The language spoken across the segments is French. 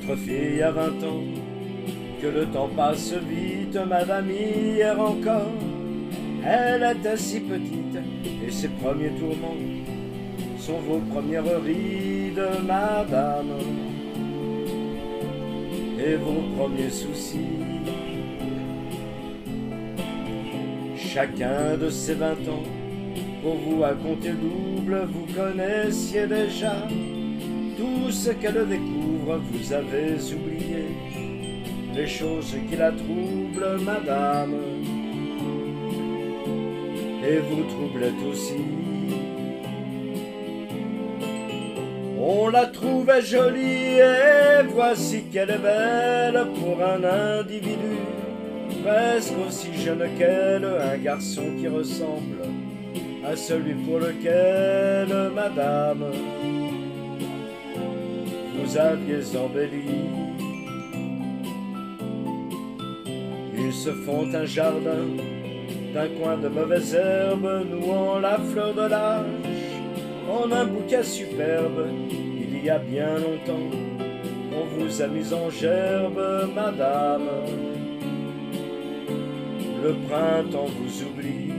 Votre fille a 20 ans, que le temps passe vite, madame, hier encore. Elle était si petite, et ses premiers tourments sont vos premières rides, madame, et vos premiers soucis. Chacun de ces 20 ans, pour vous à compter double, vous connaissiez déjà. Tout ce qu'elle découvre, vous avez oublié les choses qui la troublent, madame, et vous troublez aussi. On la trouvait jolie et voici qu'elle est belle pour un individu presque aussi jeune qu'elle, un garçon qui ressemble à celui pour lequel, madame, vous aviez embelli. Ils se font un jardin d'un coin de mauvaises herbes, nouant la fleur de l'âge en un bouquet superbe. Il y a bien longtemps qu'on vous a mis en gerbe, madame, le printemps vous oublie.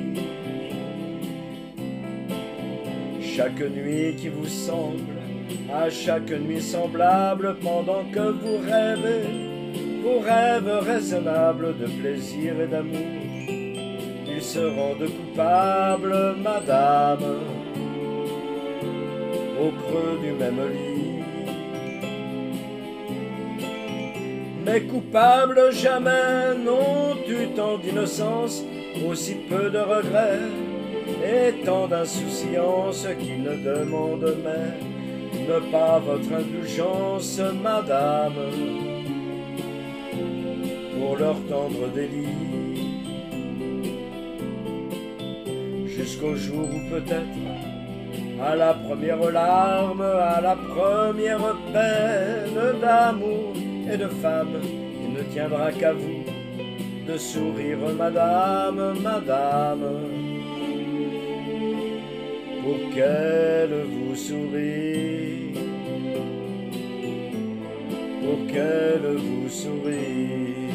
Chaque nuit qui vous semble, à chaque nuit semblable, pendant que vous rêvez vos rêves raisonnables de plaisir et d'amour, ils se rendent coupables, madame, au creux du même lit. Mais coupable jamais n'ont eu tant d'innocence, aussi peu de regrets et tant d'insouciance qu'ils ne demandent même pas votre indulgence, madame, pour leur tendre délit. Jusqu'au jour où peut-être, à la première larme, à la première peine d'amour et de femme, il ne tiendra qu'à vous de sourire, madame, madame, pour qu'elle vous sourie, pour qu'elle vous sourie.